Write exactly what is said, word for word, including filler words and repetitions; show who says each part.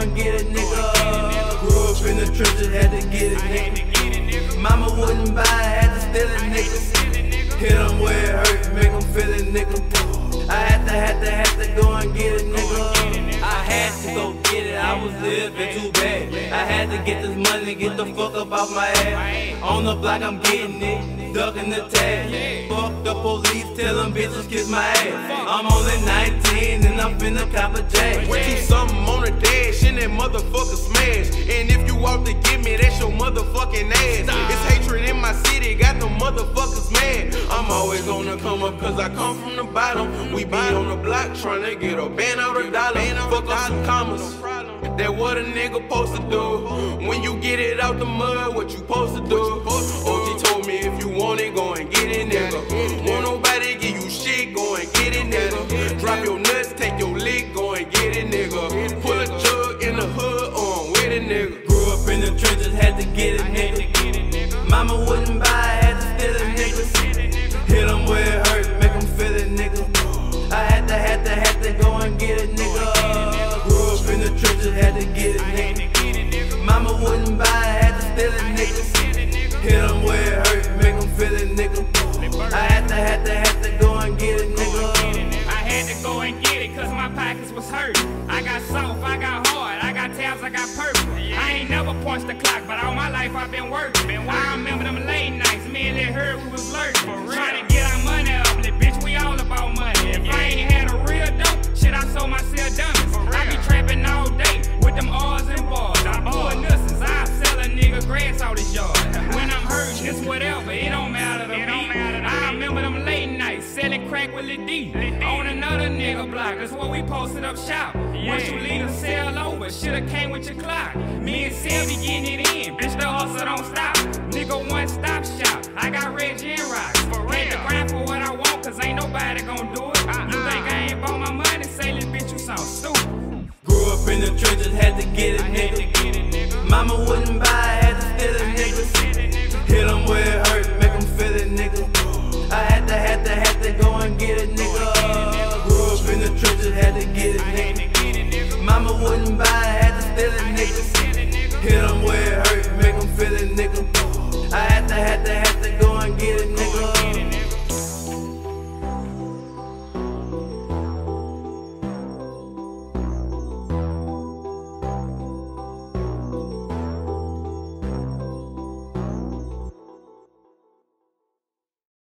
Speaker 1: and get it, nigga. Grew up in the trenches, had to get it, nigga. Mama wouldn't buy, had to steal it, nigga. Hit them where it hurt, make them feel it, nigga. I had to, had to, had to go and get it, nigga. I had to go get it, I was living too bad. I had to get this money, get the fuck up off my ass. On the block, I'm getting it, ducking the tag. Fuck the police, tell them bitches kiss my ass. I'm only nineteen and I'm finna cop a jag.
Speaker 2: Went to something on the dash and that motherfucker smash. And if you out to get me, that's your motherfucking ass. It's hatred in my city, got the motherfuckers mad. I'm always gonna come up cause I come from the bottom. We be on the block tryna get a band out a dollar. Fuck up some commas. That what a nigga supposed to do. When you get it out the mud, what you supposed to do? O G told me if you want it, go and get it, nigga. Won't nobody give you shit, go and get it, nigga. Drop your nuts, take your lick, go and get it, nigga. Pull a jug in the hood, on with it, nigga.
Speaker 1: Grew up in the trenches, had to get it, nigga. Mama wouldn't buy, had to steal it, nigga. Hit them where it hurt, make them feel it, nigga. I had to, had to, had to go and get it, nigga. Grew up in the trenches, had to get it, nigga. Mama wouldn't buy, had to steal it, nigga. Hit them where it hurt, make them feel it, nigga. I had to, had to, had to go and get it, nigga.
Speaker 3: I had to go and get it cause my pockets was hurt. I got soft, I got hard, I got tabs, I got purple. I ain't never punched the clock, but all my life I've been working. I remember them late nights, me and Lil Herb, we was lurking. Trying to get our money up, little bitch, we all about money. If I ain't had a real dope, shit, I sold myself dummies. I be trapping all day with them R's and bars. I pull nuisance, I sell a nigga grass out his yard. When I'm hurting, it's whatever, it don't matter to me. I remember them late nights, selling crack with Lil D. On another nigga block, that's where we posted up shop. Once you leave the cell over, shoulda came with your clock. Me and Sel be getting it in, bitch, the hustle don't stop. Nigga one stop shop, I got Reggie and Rocks. Had to grind for what I want, cause ain't nobody gon' do it. You think I ain't bought my money, say little bitch, you sound stupid.
Speaker 1: Grew up in the trenches, had to get it, nigga. Mama wouldn't buy,